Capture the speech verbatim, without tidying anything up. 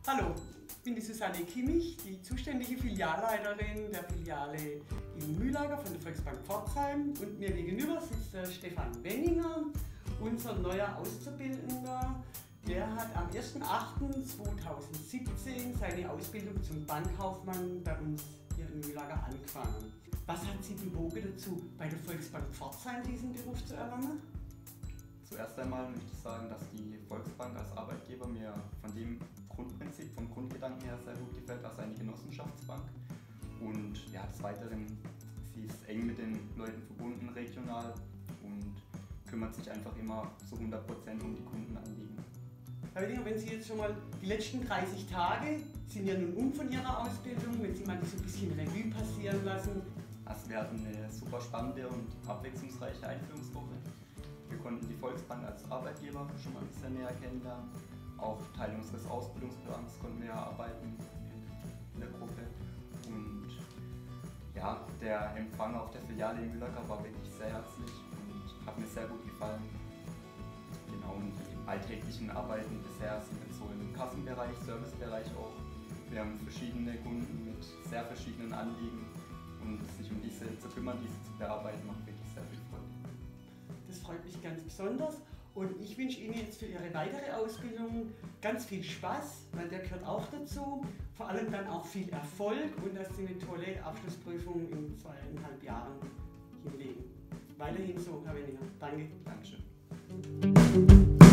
Hallo, ich bin die Susanne Kimmich, die zuständige Filialleiterin der Filiale in Mühlacker von der Volksbank Pforzheim, und mir gegenüber sitzt der Stefan Wenninger, unser neuer Auszubildender. Der hat am ersten achten zweitausendsiebzehn seine Ausbildung zum Bankkaufmann bei uns hier in Mühlacker angefangen. Was hat Sie bewogen dazu, bei der Volksbank Pforzheim diesen Beruf zu erlernen? Zuerst einmal möchte ich sagen, dass die Volksbank als Arbeitgeber mir von dem Grundprinzip, vom Grundgedanken her sehr gut gefällt als eine Genossenschaftsbank. Und ja, des Weiteren, sie ist eng mit den Leuten verbunden, regional, und kümmert sich einfach immer zu hundert Prozent um die Kundenanliegen. Herr Wenninger, wenn Sie jetzt schon mal die letzten dreißig Tage sind ja nun um von Ihrer Ausbildung, wenn Sie mal so ein bisschen Revue passieren lassen. Also wir hatten eine super spannende und abwechslungsreiche Einführungswoche. Wir konnten die Volksbank als Arbeitgeber schon mal ein bisschen näher kennenlernen. Auch Teil unseres Ausbildungsprogramms konnten wir erarbeiten in der Gruppe. Und ja, der Empfang auf der Filiale in Mühlacker war wirklich sehr herzlich und hat mir sehr gut gefallen. Genau, und die alltäglichen Arbeiten bisher sind jetzt so im Kassenbereich, Servicebereich auch. Wir haben verschiedene Kunden mit sehr verschiedenen Anliegen, und sich um diese zu kümmern, diese zu bearbeiten, macht wirklich sehr viel Freude. Das freut mich ganz besonders, und ich wünsche Ihnen jetzt für Ihre weitere Ausbildung ganz viel Spaß, weil der gehört auch dazu. Vor allem dann auch viel Erfolg und dass Sie eine tolle Abschlussprüfung in zweieinhalb Jahren hinlegen. Weiterhin so, Herr Wenninger. Danke. Dankeschön.